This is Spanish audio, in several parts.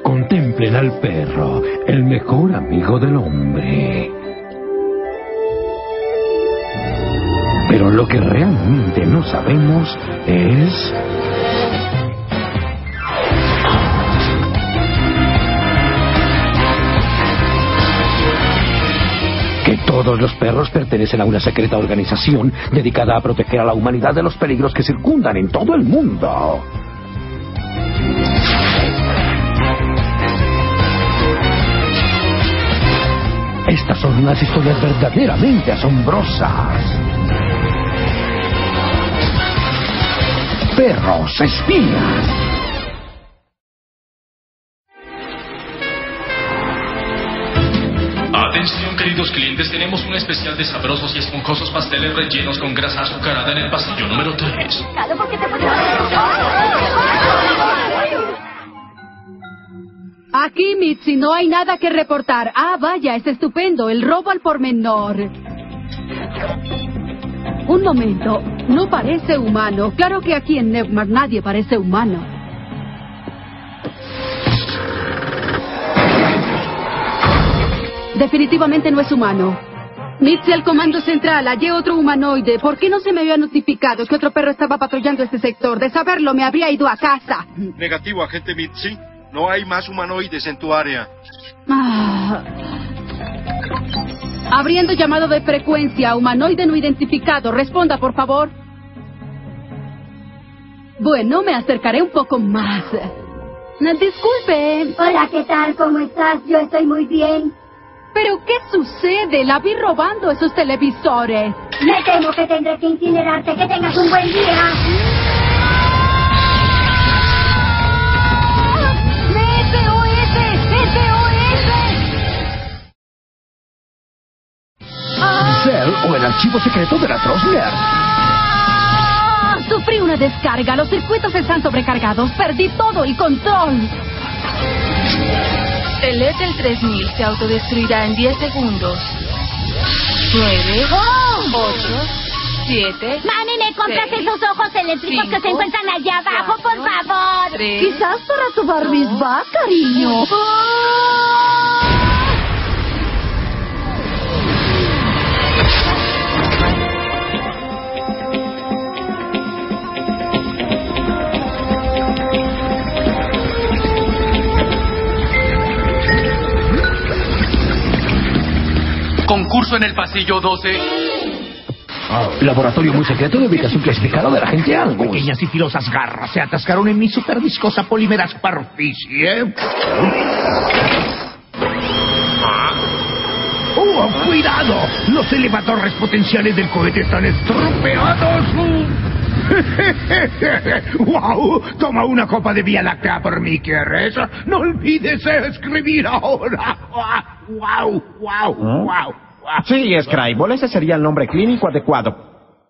Contemplen al perro, el mejor amigo del hombre. Pero lo que realmente no sabemos es... que todos los perros pertenecen a una secreta organización dedicada a proteger a la humanidad de los peligros que circundan en todo el mundo. Estas son unas historias verdaderamente asombrosas. Perros espías. Atención, queridos clientes, tenemos un especial de sabrosos y esponjosos pasteles rellenos con grasa azucarada en el pasillo número 3. Aquí, Mitzi, no hay nada que reportar. Ah, vaya, es estupendo, el robo al por menor. Un momento, no parece humano. Claro que aquí en Neumar nadie parece humano. Definitivamente no es humano. Mitzi, al comando central, hallé otro humanoide. ¿Por qué no se me había notificado que otro perro estaba patrullando este sector? De saberlo, me habría ido a casa. Negativo, agente Mitzi. No hay más humanoides en tu área. Abriendo llamado de frecuencia, humanoide no identificado. Responda, por favor. Bueno, me acercaré un poco más. Disculpe. Hola, ¿qué tal? ¿Cómo estás? Yo estoy muy bien. ¿Pero qué sucede? La vi robando esos televisores. Me temo que tendré que incinerarte. Que tengas un buen día. Cell o el archivo secreto de la Trosner. Sufrí una descarga. Los circuitos están sobrecargados. Perdí todo el control. El Ethel 3000 se autodestruirá en 10 segundos. 9, 8, 7... Mami, ¿me compras 6, esos ojos eléctricos 5, que se encuentran allá abajo, 4, por favor? 3, Quizás para tu bar mitzvah, cariño. Concurso en el pasillo 12. Laboratorio muy secreto de ubicación clasificada de la gente Angus. Pequeñas y filosas garras se atascaron en mi superdiscosa polímera superficie. ¡Oh, cuidado! Los elevadores potenciales del cohete están estropeados. ¡Wow! Toma una copa de Vía Láctea por mí, ¿quieres? No olvides escribir ahora. ¡Wow! ¡Wow! ¡Wow! Sí, Scribble, ese sería el nombre clínico adecuado.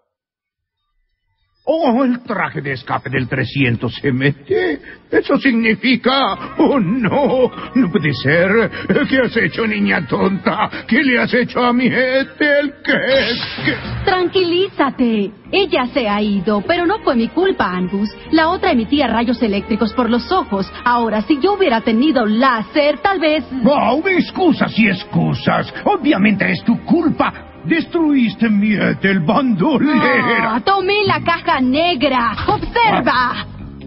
¡Oh, el traje de escape del 300MT! Eso significa... ¡Oh, no! ¡No puede ser! ¿Qué has hecho, niña tonta? ¿Qué le has hecho a mi Ethel? ¿Qué? Tranquilízate. Ella se ha ido, pero no fue mi culpa, Angus. La otra emitía rayos eléctricos por los ojos. Ahora, si yo hubiera tenido láser, tal vez... ¡Wow! Excusas y excusas. Obviamente es tu culpa. Destruiste mi Ethel, bandolera. Tomé la caja negra. ¡Observa!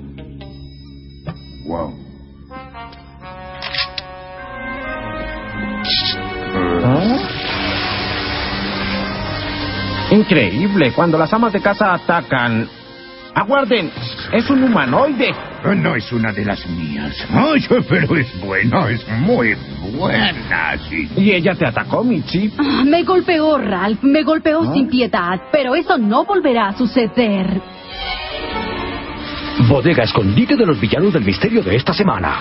Wow. Increíble, cuando las amas de casa atacan... ¡Aguarden! ¡Es un humanoide! No es una de las mías. Ay, pero es buena, es muy buena, sí. ¿Y ella te atacó, Mitzi? Me golpeó, Ralph. Me golpeó sin piedad. Pero eso no volverá a suceder. Bodega escondite de los villanos del misterio de esta semana.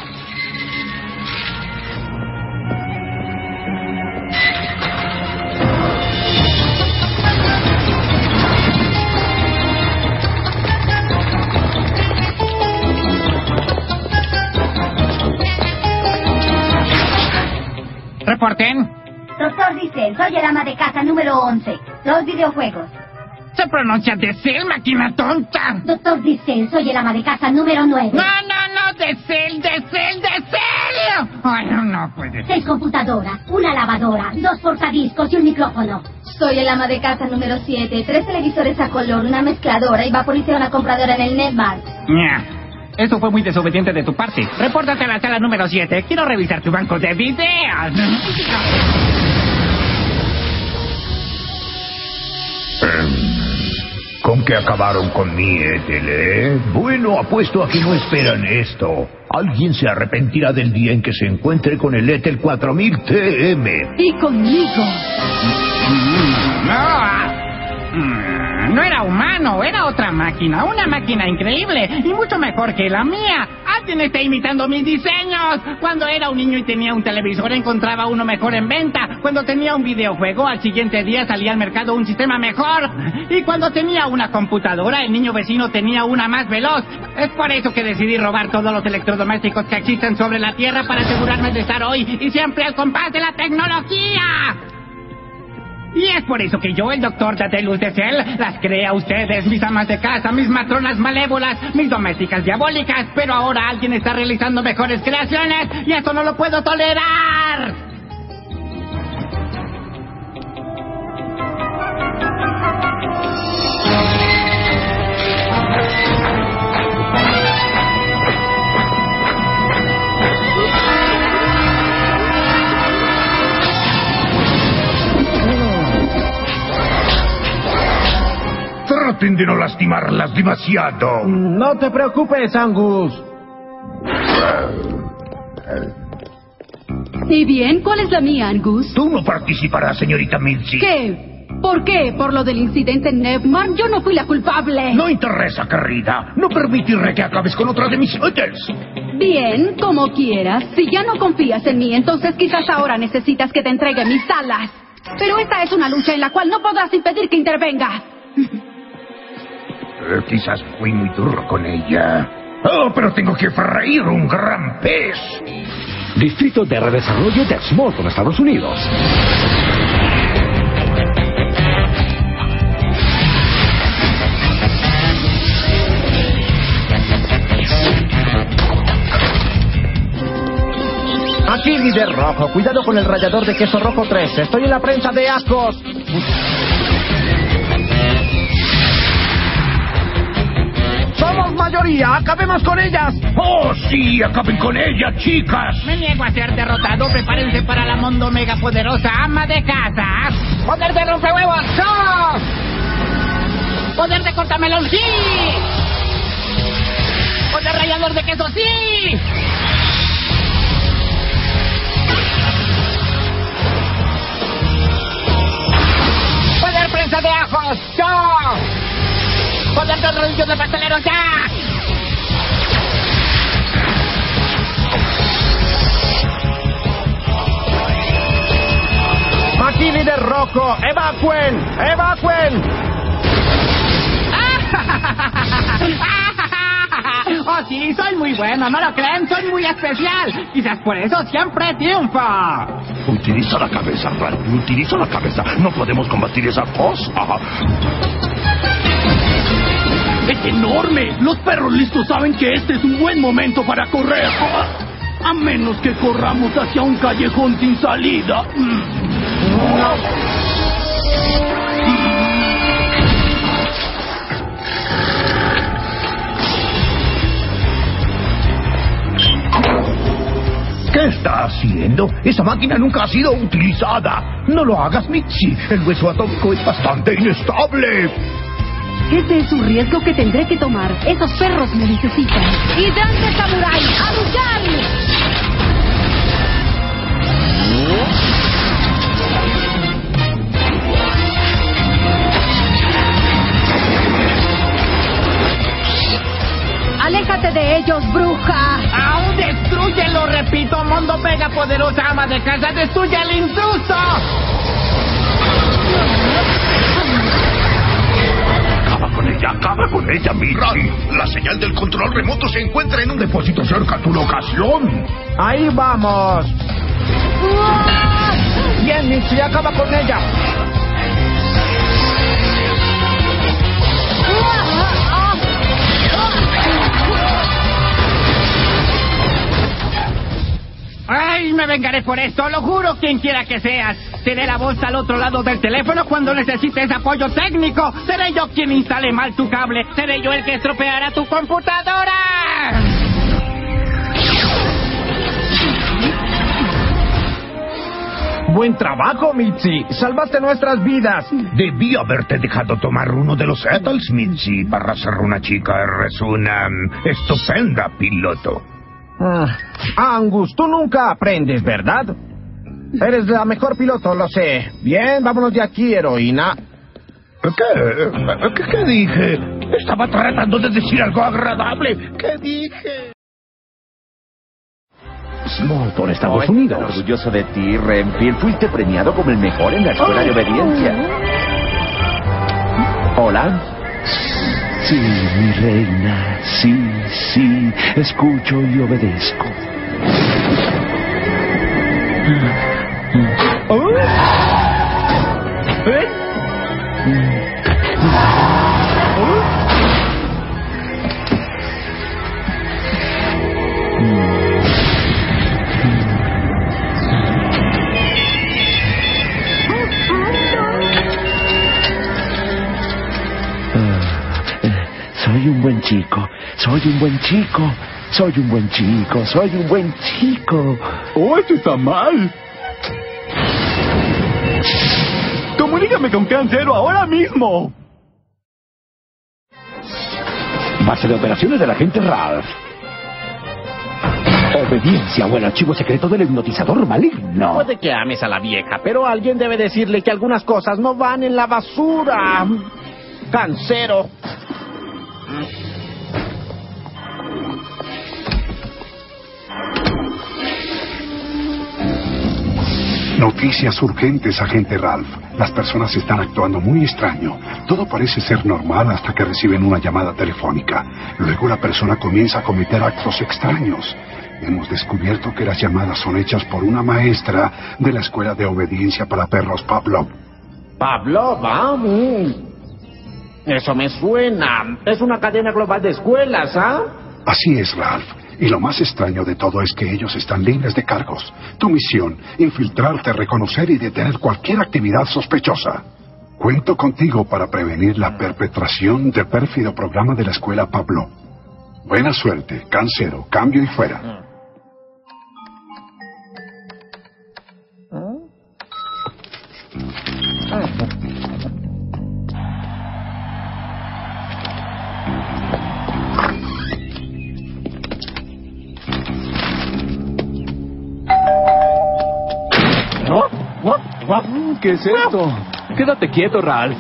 Reporten. Doctor Diesel, soy el ama de casa número 11. Los videojuegos. Se pronuncia Diesel, máquina tonta. Doctor Diesel, soy el ama de casa número 9. No, Diesel. Ay, no puede. 6 computadoras, una lavadora, 2 portadiscos y un micrófono. Soy el ama de casa número 7. 3 televisores a color, una mezcladora y vaporicé una compradora en el Netmart. Eso fue muy desobediente de tu parte. Repórtate a la sala número 7. Quiero revisar tu banco de videos. ¿Con qué acabaron con mi Ethel, eh? Bueno, apuesto a que no esperan esto. Alguien se arrepentirá del día en que se encuentre con el Ethel 4000 TM. Y conmigo. No era humano, era otra máquina. Una máquina increíble y mucho mejor que la mía. Alguien está imitando mis diseños. Cuando era un niño y tenía un televisor, encontraba uno mejor en venta. Cuando tenía un videojuego, al siguiente día salía al mercado un sistema mejor. Y cuando tenía una computadora, el niño vecino tenía una más veloz. Es por eso que decidí robar todos los electrodomésticos que existen sobre la Tierra para asegurarme de estar hoy y siempre al compás de la tecnología. Y es por eso que yo, el doctor Daedalus de Cell, las creé a ustedes, mis amas de casa, mis matronas malévolas, mis domésticas diabólicas. Pero ahora alguien está realizando mejores creaciones y eso no lo puedo tolerar. Traten de no lastimarlas demasiado. No te preocupes, Angus. ¿Y bien? ¿Cuál es la mía, Angus? Tú no participarás, señorita Milsey. ¿Qué? ¿Por qué? ¿Por lo del incidente en Netmart? Yo no fui la culpable. No interesa, querida. No permitiré que acabes con otra de mis Ethels. Bien, como quieras. Si ya no confías en mí, entonces quizás ahora necesitas que te entregue mis alas. Pero esta es una lucha en la cual no podrás impedir que intervengas. Quizás fui muy duro con ella. Oh, pero tengo que freír un gran pez. Distrito de Redesarrollo de Smallton, Estados Unidos. Aquí, líder rojo. Cuidado con el rallador de queso rojo 3. Estoy en la prensa de ascos. ¡Somos mayoría! ¡Acabemos con ellas! ¡Oh, sí! ¡Acaben con ellas, chicas! Me niego a ser derrotado. Prepárense para la mundo mega poderosa ama de casa. ¡Poder de rompehuevos! ¡No! ¡Poder de cortamelón! ¡Sí! ¡Poder rallador de queso! ¡Sí! ¡Poder prensa de ajos! ¡No! ¡Poder de rodillos de pastelero! ¡Ya! Aquí, líder rojo. ¡Evacuen! ¡Evacuen! ¡Oh, sí! Soy muy bueno, ¿no lo creen? Soy muy especial. Quizás por eso siempre triunfo. Utiliza la cabeza, Randy. Utiliza la cabeza. No podemos combatir esa cosa. ¡Es enorme! Los perros listos saben que este es un buen momento para correr. A menos que corramos hacia un callejón sin salida. ¿Qué está haciendo? Esa máquina nunca ha sido utilizada. No lo hagas, Mitzi. El hueso atómico es bastante inestable. Ese es un riesgo que tendré que tomar. Esos perros me necesitan. ¡Hidrante Samurai! ¡A luchar! ¡Aléjate de ellos, bruja! ¡Aún destrúyelo! Repito, Mundo Mega Poderosa Ama de Casa, ¡destruye al intruso! Acaba con ella, Mitzi. La señal del control remoto se encuentra en un depósito cerca a tu locación. ¡Ahí vamos! Bien, Mitzi, acaba con ella. ¡Ay! me vengaré por esto, lo juro, quien quiera que seas. Seré la voz al otro lado del teléfono cuando necesites apoyo técnico. Seré yo quien instale mal tu cable. Seré yo el que estropeará tu computadora. Buen trabajo, Mitzi. Salvaste nuestras vidas. Debí haberte dejado tomar uno de los Ethels, Mitzi. Para ser una chica eres una estupenda piloto. Angus, tú nunca aprendes, ¿verdad? Eres la mejor piloto, lo sé. Bien, vámonos de aquí, heroína. ¿Qué dije? Estaba tratando de decir algo agradable. ¿Qué dije? Smallton, Estados Unidos. Estoy orgulloso de ti, Renfield. Fuiste premiado como el mejor en la escuela de obediencia. ¿Hola? Sí, mi reina. Sí. Escucho y obedezco. Soy un buen chico. Oh, esto está mal. Comunícame con Cancero ahora mismo. Base de operaciones del agente Ralph. Obediencia o el archivo secreto del hipnotizador maligno. Puede que ames a la vieja, pero alguien debe decirle que algunas cosas no van en la basura. Cancero. Noticias urgentes, agente Ralph. Las personas están actuando muy extraño. Todo parece ser normal hasta que reciben una llamada telefónica. Luego la persona comienza a cometer actos extraños. Hemos descubierto que las llamadas son hechas por una maestra de la Escuela de Obediencia para Perros Pavlov. ¿Pavlov? Eso me suena. Es una cadena global de escuelas, ¿ah? Así es, Ralph. Y lo más extraño de todo es que ellos están libres de cargos. Tu misión, infiltrarte, reconocer y detener cualquier actividad sospechosa. Cuento contigo para prevenir la perpetración del pérfido programa de la escuela Pavlov. Buena suerte, Cancero, cambio y fuera. ¿Qué es esto? Quédate quieto, Ralph.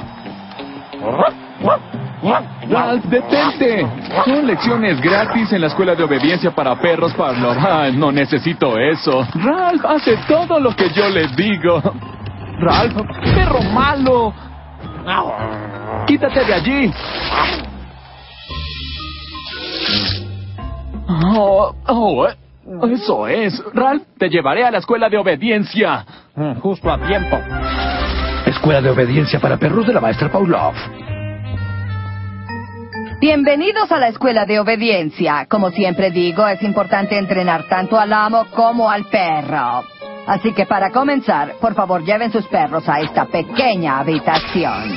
Ralph, detente. Son lecciones gratis en la escuela de obediencia para perros Pavlov. No necesito eso. Ralph hace todo lo que yo le digo. Ralph, perro malo. Quítate de allí. Eso es. Ralph, te llevaré a la escuela de obediencia. Justo a tiempo. Escuela de Obediencia para Perros de la maestra Pavlov. Bienvenidos a la Escuela de Obediencia. Como siempre digo, es importante entrenar tanto al amo como al perro. Así que para comenzar, por favor lleven sus perros a esta pequeña habitación.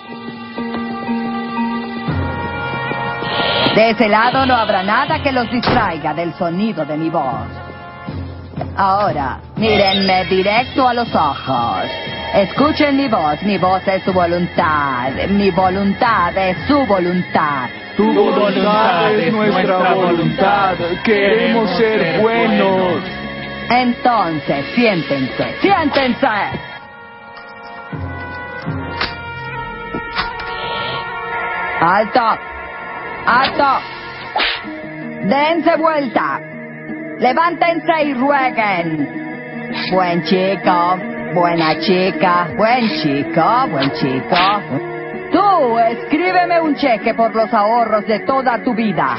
De ese lado no habrá nada que los distraiga del sonido de mi voz. Ahora, mírenme directo a los ojos. Escuchen mi voz es su voluntad. Mi voluntad es su voluntad. Tu voluntad es nuestra voluntad. Queremos ser buenos. Entonces, siéntense. ¡Alto! ¡Dense vuelta! ¡Levántense y rueguen! Buen chico, buena chica, buen chico. Tú, escríbeme un cheque por los ahorros de toda tu vida.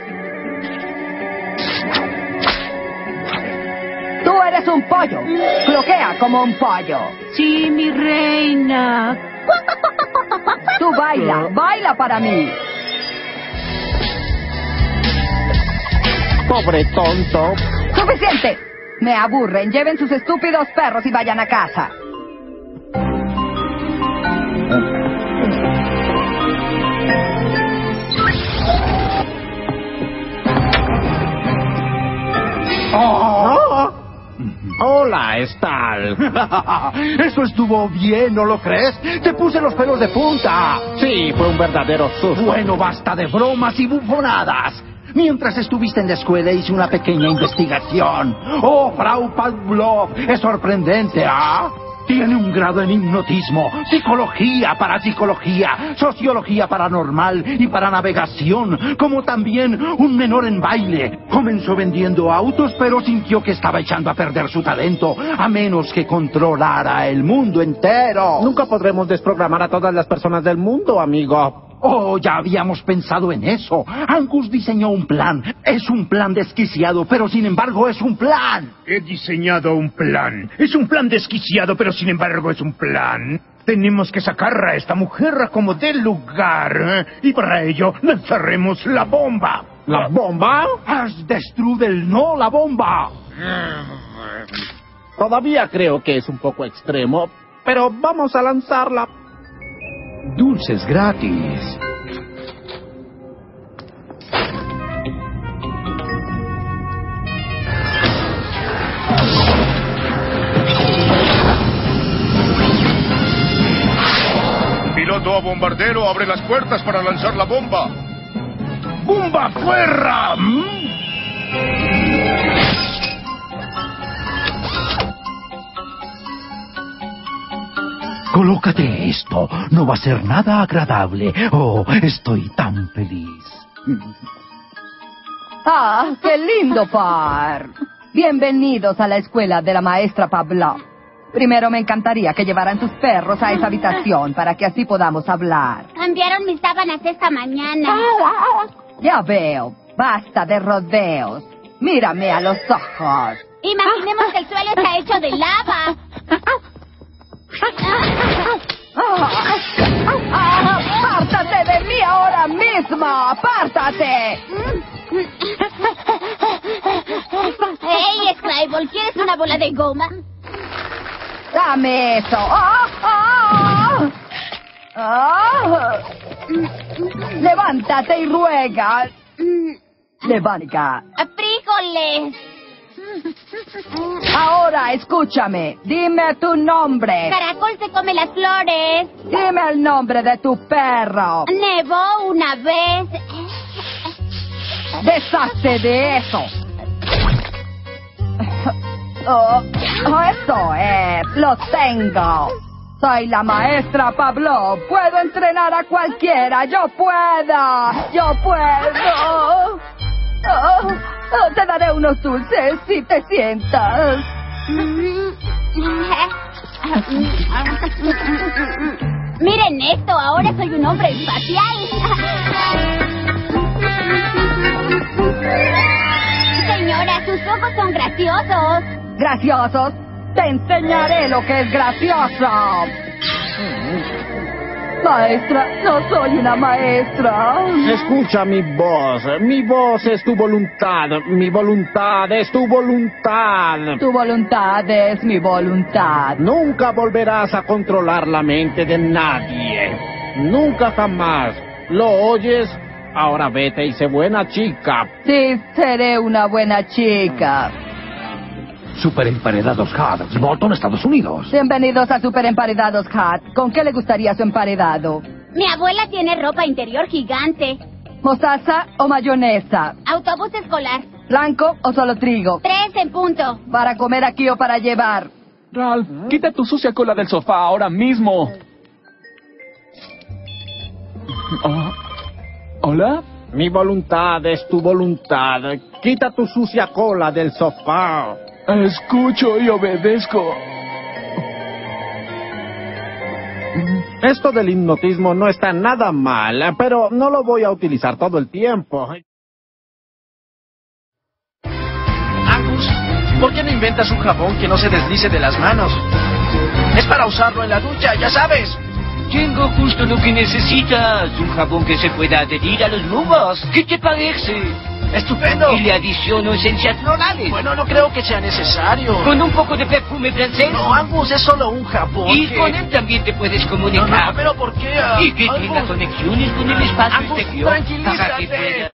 Tú eres un pollo. Cloquea como un pollo. Sí, mi reina. Tú baila para mí. Pobre tonto. ¡Suficiente! Me aburren. Lleven sus estúpidos perros y vayan a casa. Oh. Hola, Stal. Eso estuvo bien, ¿no lo crees? Te puse los pelos de punta. Sí, fue un verdadero susto. Bueno, basta de bromas y bufonadas. Mientras estuviste en la escuela hice una pequeña investigación. Oh, Frau Pavlov, es sorprendente, ¿ah? Tiene un grado en hipnotismo, psicología, parapsicología, sociología paranormal y para navegación, como también un menor en baile. Comenzó vendiendo autos, pero sintió que estaba echando a perder su talento, a menos que controlara el mundo entero. Nunca podremos desprogramar a todas las personas del mundo, amigo. Oh, ya habíamos pensado en eso. Angus diseñó un plan. Es un plan desquiciado, pero sin embargo es un plan. He diseñado un plan. Es un plan desquiciado, pero sin embargo es un plan. Tenemos que sacar a esta mujer como del lugar, ¿eh? Y para ello lanzaremos la bomba. ¿La bomba? Destrudel, no la bomba. Todavía creo que es un poco extremo, pero vamos a lanzarla. Dulces gratis. Piloto a bombardero, abre las puertas para lanzar la bomba. ¡Bomba fuera! Colócate esto. No va a ser nada agradable. Oh, estoy tan feliz. ¡Ah, qué lindo par! Bienvenidos a la escuela de la maestra Pavlov. Primero me encantaría que llevaran sus perros a esa habitación para que así podamos hablar. Cambiaron mis sábanas esta mañana. Ya veo. Basta de rodeos. Mírame a los ojos. Imaginemos que el suelo está hecho de lava. ¡Apártate de mí ahora mismo! ¡Apártate! ¡Hey, Scribble! ¿Quieres una bola de goma? ¡Dame eso! ¡Levántate y ruega! ¡Levántate! ¡Frijoles! Ahora, escúchame. Dime tu nombre. Caracol se come las flores. Dime el nombre de tu perro. Nevó una vez. Deshazte de eso. Eso es. Lo tengo. Soy la maestra Pavlov. Puedo entrenar a cualquiera. Yo puedo. Yo puedo. Te daré unos dulces si te sientas. Miren esto, ahora soy un hombre espacial. Señora, sus ojos son graciosos. ¿Graciosos? Te enseñaré lo que es gracioso. Maestra, no soy una maestra. Escucha mi voz. Mi voz es tu voluntad. Mi voluntad es tu voluntad. Tu voluntad es mi voluntad. Nunca volverás a controlar la mente de nadie. Nunca jamás. ¿Lo oyes? Ahora vete y sé buena chica. Sí, seré una buena chica. Super Emparedados Hats, Bolton, Estados Unidos. Bienvenidos a Super Emparedados Hats. ¿Con qué le gustaría su emparedado? Mi abuela tiene ropa interior gigante. ¿Mostaza o mayonesa? Autobús escolar. ¿Blanco o solo trigo? 3 en punto. ¿Para comer aquí o para llevar? Ralph, quita tu sucia cola del sofá ahora mismo. ¿Hola? Mi voluntad es tu voluntad. Quita tu sucia cola del sofá. Escucho y obedezco. Esto del hipnotismo no está nada mal, pero no lo voy a utilizar todo el tiempo. Angus, ¿por qué no inventas un jabón que no se deslice de las manos? Es para usarlo en la ducha, ya sabes. Tengo justo lo que necesitas. Un jabón que se pueda adherir a los nubos. ¿Qué te parece? ¡Estupendo! Y le adiciono esencias florales. Bueno, no creo que sea necesario. ¿Con un poco de perfume francés? No, Angus, es solo un jabón. Y con él también te puedes comunicar. No, pero ¿por qué? Y que tenga conexiones con el espacio Angus, exterior. tranquilízate. Para que pueda